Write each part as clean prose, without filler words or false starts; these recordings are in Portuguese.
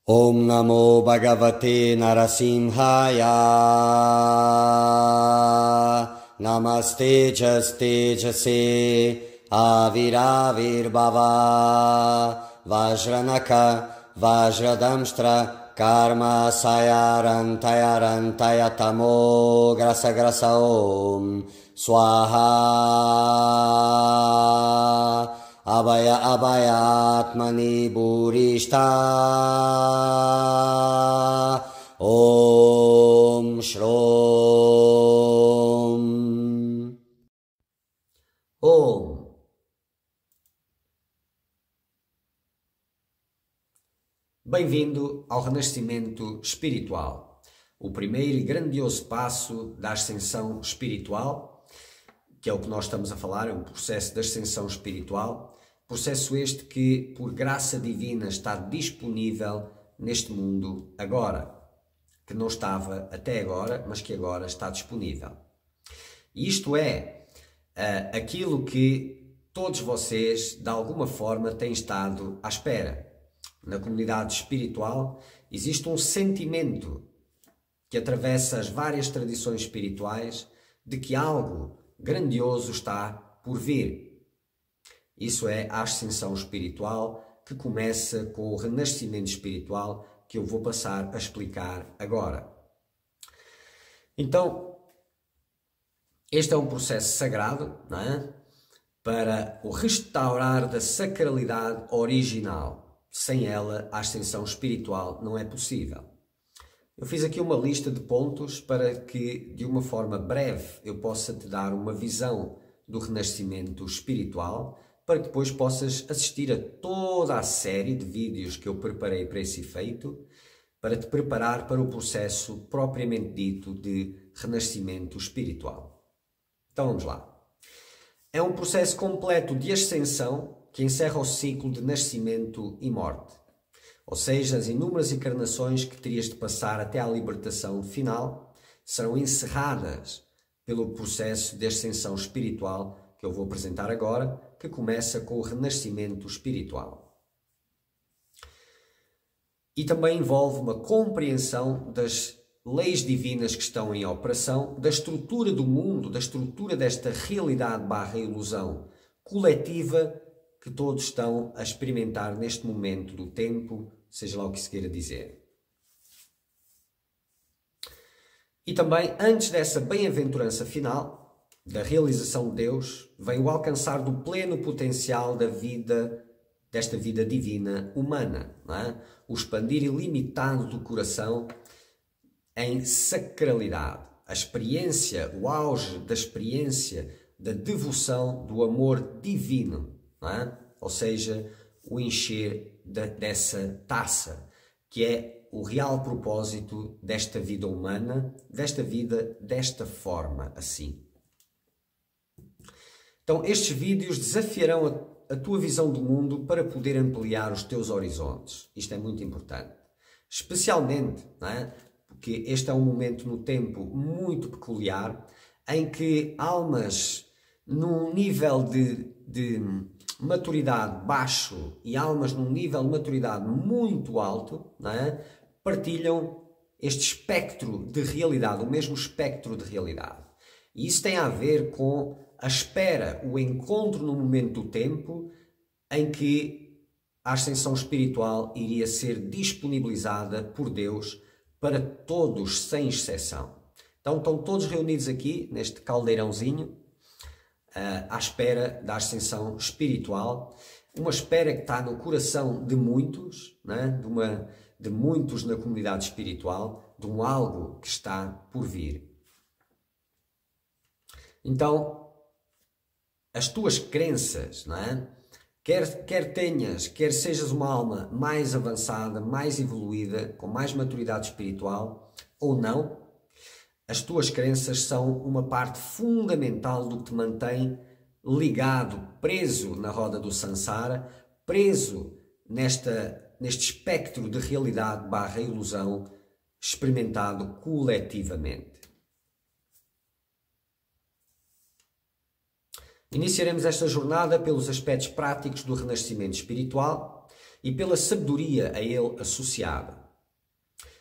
Om Namo Bhagavate Narasimhaya. Namaste Tejase Aviravirbhava Vajranaka Vajradamshtra Karma Sayarantaya Tamo Grasa Grasa Om Swaha Abhaya Abhayatmani Burishta Om Shrom Om. Bem-vindo ao renascimento espiritual, o primeiro e grandioso passo da ascensão espiritual, que é o que nós estamos a falar, é um processo de ascensão espiritual, processo este que, por graça divina, está disponível neste mundo agora, que não estava até agora, mas que agora está disponível. E isto é aquilo que todos vocês, de alguma forma, têm estado à espera. Na comunidade espiritual existe um sentimento que atravessa as várias tradições espirituais de que algo grandioso está por vir. Isso é a ascensão espiritual, que começa com o renascimento espiritual, que eu vou passar a explicar agora. Então, este é um processo sagrado, não é? Para o restaurar da sacralidade original. Sem ela, a ascensão espiritual não é possível. Eu fiz aqui uma lista de pontos para que, de uma forma breve, eu possa te dar uma visão do renascimento espiritual, para que depois possas assistir a toda a série de vídeos que eu preparei para esse efeito, para te preparar para o processo propriamente dito de renascimento espiritual. Então vamos lá. É um processo completo de ascensão que encerra o ciclo de nascimento e morte. Ou seja, as inúmeras encarnações que terias de passar até à libertação final serão encerradas pelo processo de ascensão espiritual que eu vou apresentar agora, que começa com o renascimento espiritual. E também envolve uma compreensão das leis divinas que estão em operação, da estrutura do mundo, da estrutura desta realidade / ilusão coletiva que todos estão a experimentar neste momento do tempo, seja lá o que se queira dizer. E também, antes dessa bem-aventurança final, da realização de Deus, vem o alcançar do pleno potencial da vida, desta vida divina humana, não é? O expandir ilimitado do coração em sacralidade, a experiência, o auge da experiência, da devoção, do amor divino, não é? Ou seja, o encher dessa taça, que é o real propósito desta vida humana, desta vida desta forma, assim. Então, estes vídeos desafiarão a tua visão do mundo para poder ampliar os teus horizontes. Isto é muito importante. Especialmente, não é? Porque este é um momento no tempo muito peculiar, em que almas num nível de maturidade baixo e almas num nível de maturidade muito alto, não é? Partilham este espectro de realidade, o mesmo espectro de realidade. E isso tem a ver com a espera, o encontro no momento do tempo em que a ascensão espiritual iria ser disponibilizada por Deus para todos, sem exceção. Então estão todos reunidos aqui, neste caldeirãozinho, à espera da ascensão espiritual, uma espera que está no coração de muitos, né? de muitos na comunidade espiritual, de um algo que está por vir. Então, as tuas crenças, não é? Quer tenhas, quer sejas uma alma mais avançada, mais evoluída, com mais maturidade espiritual, ou não, as tuas crenças são uma parte fundamental do que te mantém ligado, preso na roda do Sansara, preso neste espectro de realidade / ilusão experimentado coletivamente. Iniciaremos esta jornada pelos aspectos práticos do renascimento espiritual e pela sabedoria a ele associada.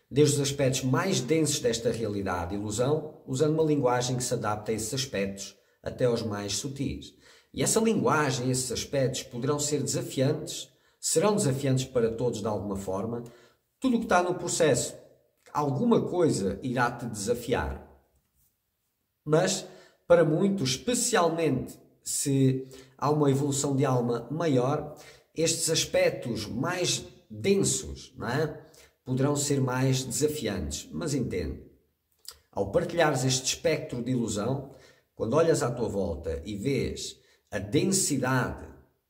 desde os aspectos mais densos desta realidade e ilusão, usando uma linguagem que se adapta a esses aspectos, até aos mais sutis. E essa linguagem, esses aspectos, poderão ser desafiantes, serão desafiantes para todos de alguma forma. Tudo o que está no processo, alguma coisa irá te desafiar. Mas, para muitos, especialmente se há uma evolução de alma maior, estes aspectos mais densos, não é? Poderão ser mais desafiantes. Mas entende, ao partilhares este espectro de ilusão, quando olhas à tua volta e vês a densidade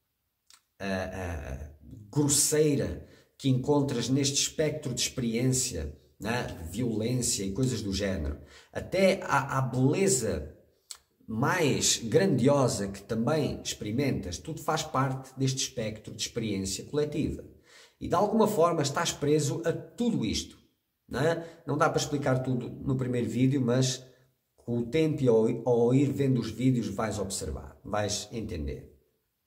grosseira que encontras neste espectro de experiência, né, de violência e coisas do género, até à beleza mais grandiosa que também experimentas, tudo faz parte deste espectro de experiência coletiva. E de alguma forma estás preso a tudo isto. Não dá para explicar tudo no primeiro vídeo, mas com o tempo e ao ir vendo os vídeos vais observar, vais entender.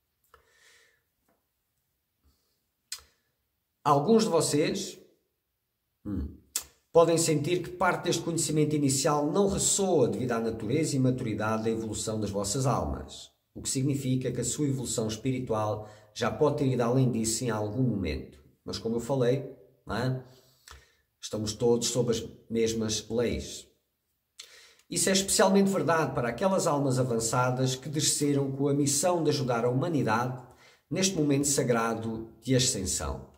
Alguns de vocês podem sentir que parte deste conhecimento inicial não ressoa devido à natureza e maturidade da evolução das vossas almas, o que significa que a sua evolução espiritual já pode ter ido além disso em algum momento. Mas como eu falei, estamos todos sob as mesmas leis. Isso é especialmente verdade para aquelas almas avançadas que desceram com a missão de ajudar a humanidade neste momento sagrado de ascensão.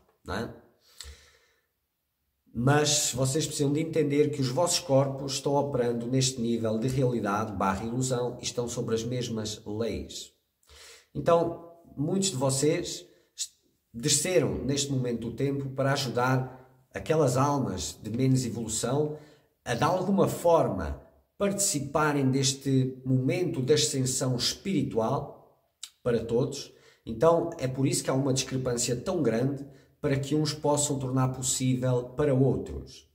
Mas vocês precisam de entender que os vossos corpos estão operando neste nível de realidade / ilusão e estão sobre as mesmas leis. Então, muitos de vocês desceram neste momento do tempo para ajudar aquelas almas de menos evolução a de alguma forma participarem deste momento de ascensão espiritual para todos. Então é por isso que há uma discrepância tão grande para que uns possam tornar possível para outros.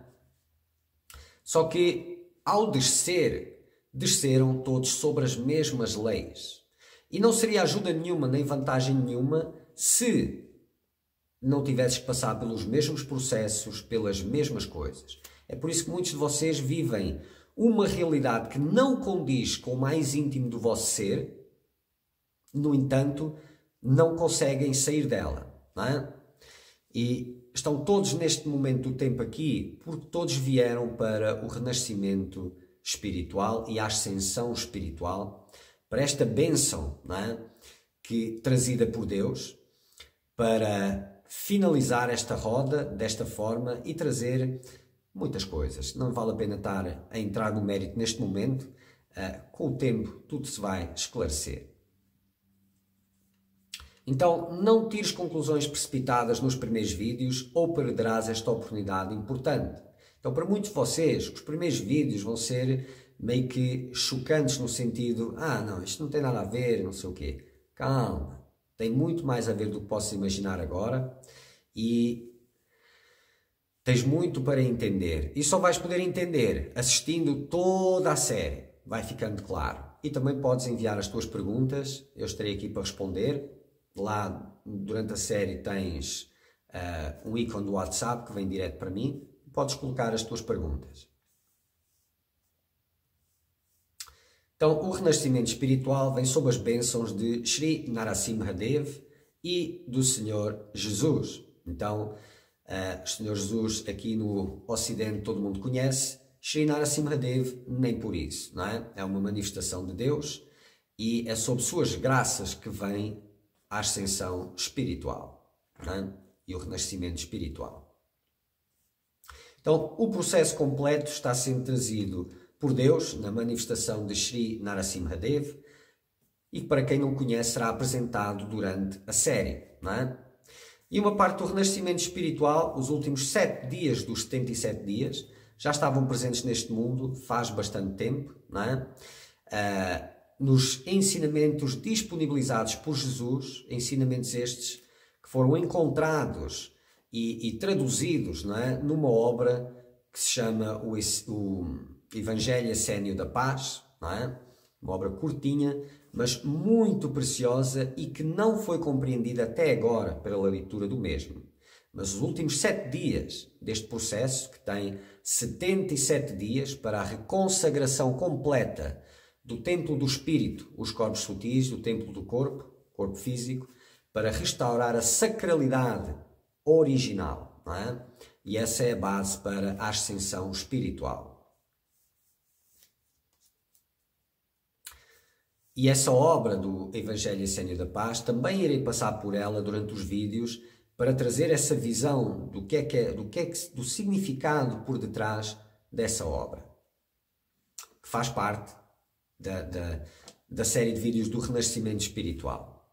Só que ao desceram todos sobre as mesmas leis. E não seria ajuda nenhuma nem vantagem nenhuma se não tivesses que passar pelos mesmos processos, pelas mesmas coisas. É por isso que muitos de vocês vivem uma realidade que não condiz com o mais íntimo do vosso ser, no entanto, não conseguem sair dela. E estão todos neste momento do tempo aqui porque todos vieram para o renascimento espiritual e a ascensão espiritual, para esta bênção trazida por Deus, para finalizar esta roda desta forma e trazer muitas coisas. Não vale a pena estar a entrar no mérito neste momento. Com o tempo tudo se vai esclarecer. Então não tires conclusões precipitadas nos primeiros vídeos ou perderás esta oportunidade importante. Então para muitos de vocês os primeiros vídeos vão ser meio que chocantes no sentido não, isto não tem nada a ver, não sei o quê. Calma, tem muito mais a ver do que posso imaginar agora e tens muito para entender. E só vais poder entender assistindo toda a série, vai ficando claro. E também podes enviar as tuas perguntas, eu estarei aqui para responder. Lá durante a série tens um ícone do WhatsApp que vem direto para mim, podes colocar as tuas perguntas. Então, o renascimento espiritual vem sob as bênçãos de Sri Narasimhadev e do Senhor Jesus. Então, o Senhor Jesus aqui no Ocidente todo mundo conhece, Sri Narasimhadev nem por isso, não é? É uma manifestação de Deus e é sob suas graças que vem a ascensão espiritual, e o renascimento espiritual. Então, o processo completo está sendo trazido por Deus na manifestação de Sri Narasimhadev e para quem não conhece será apresentado durante a série. E uma parte do renascimento espiritual, os últimos 7 dias dos 77 dias, já estavam presentes neste mundo faz bastante tempo, nos ensinamentos disponibilizados por Jesus, ensinamentos estes que foram encontrados e traduzidos numa obra que se chama o Evangelho Essênio da Paz, uma obra curtinha, mas muito preciosa e que não foi compreendida até agora pela leitura do mesmo. Mas os últimos 7 dias deste processo, que tem 77 dias para a reconsagração completa do templo do espírito, os corpos sutis, do templo do corpo físico, para restaurar a sacralidade original, não é? E essa é a base para a ascensão espiritual. E essa obra do Evangelho Essênio da Paz, também irei passar por ela durante os vídeos para trazer essa visão do significado por detrás dessa obra, que faz parte da série de vídeos do Renascimento Espiritual.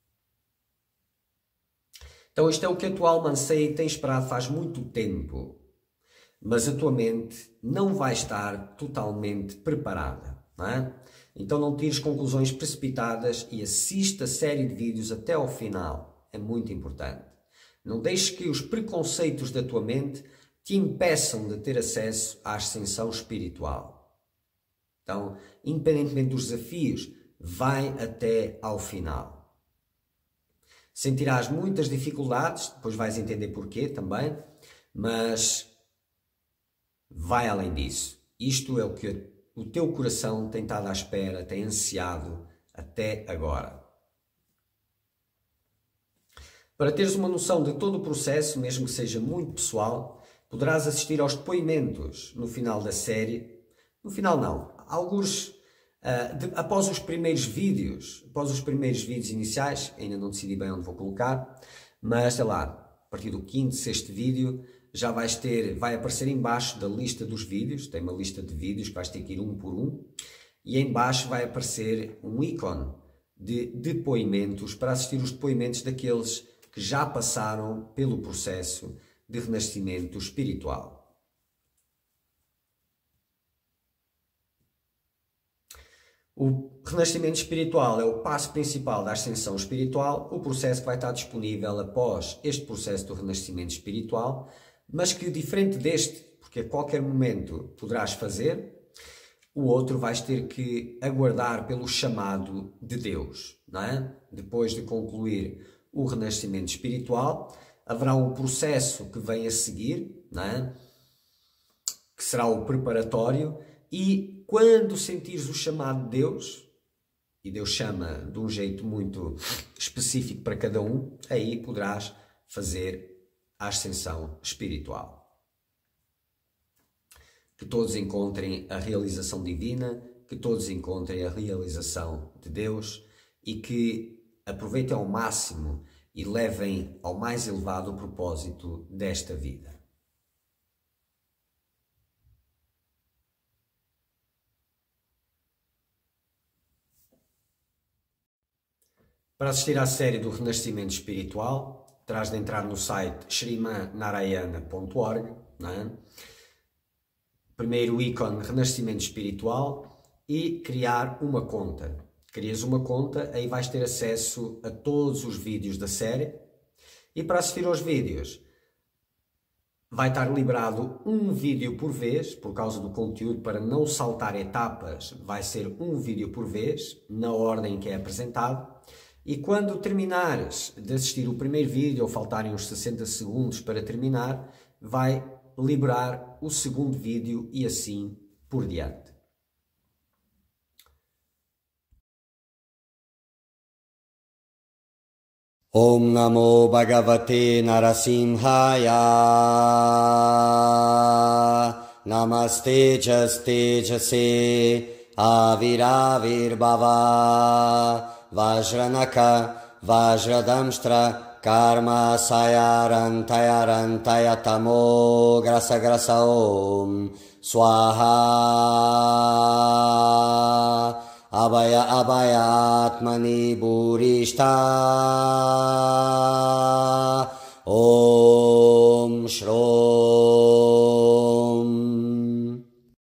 Então isto é o que a tua alma anseia e tem esperado faz muito tempo, mas a tua mente não vai estar totalmente preparada, não é? Então não tires conclusões precipitadas e assista a série de vídeos até ao final, é muito importante. Não deixes que os preconceitos da tua mente te impeçam de ter acesso à ascensão espiritual. Então, independentemente dos desafios, vai até ao final. Sentirás muitas dificuldades, depois vais entender porquê também, mas vai além disso. Isto é o que o teu coração tem estado à espera, tem ansiado até agora. Para teres uma noção de todo o processo, mesmo que seja muito pessoal, poderás assistir aos depoimentos no final da série. No final não, alguns após os primeiros vídeos iniciais, ainda não decidi bem onde vou colocar, mas sei lá, a partir do 5º, 6º vídeo, já vai aparecer em baixo da lista dos vídeos, tem uma lista de vídeos que vais ter que ir um por um, e em baixo vai aparecer um ícone de depoimentos para assistir os depoimentos daqueles que já passaram pelo processo de renascimento espiritual. O renascimento espiritual é o passo principal da ascensão espiritual, o processo que vai estar disponível após este processo do renascimento espiritual, mas que, diferente deste, porque a qualquer momento poderás fazer, o outro vais ter que aguardar pelo chamado de Deus, não é? Depois de concluir o renascimento espiritual, haverá um processo que vem a seguir, não é? Que será o preparatório, e quando sentires o chamado de Deus, e Deus chama de um jeito muito específico para cada um, aí poderás fazer a ascensão espiritual. Que todos encontrem a realização divina, que todos encontrem a realização de Deus e que aproveitem ao máximo e levem ao mais elevado o propósito desta vida. Para assistir à série do Renascimento Espiritual, terás de entrar no site shrimanarayana.org, não é? Primeiro ícone Renascimento Espiritual e criar uma conta. Crias uma conta, aí vais ter acesso a todos os vídeos da série e para assistir aos vídeos vai estar liberado um vídeo por vez, por causa do conteúdo, para não saltar etapas, vai ser um vídeo por vez, na ordem que é apresentado. E quando terminares de assistir o primeiro vídeo, ou faltarem uns 60 segundos para terminar, vai liberar o segundo vídeo e assim por diante. Om Namo Bhagavate Narasimhaya Namaste Jastejase Aviravirbhava Vajranaka Vajradamstra Karma Sayarantaya Tamo Grasa Grasa Om Swaha Abhaya Abhaya Atmani Burishta Om Shro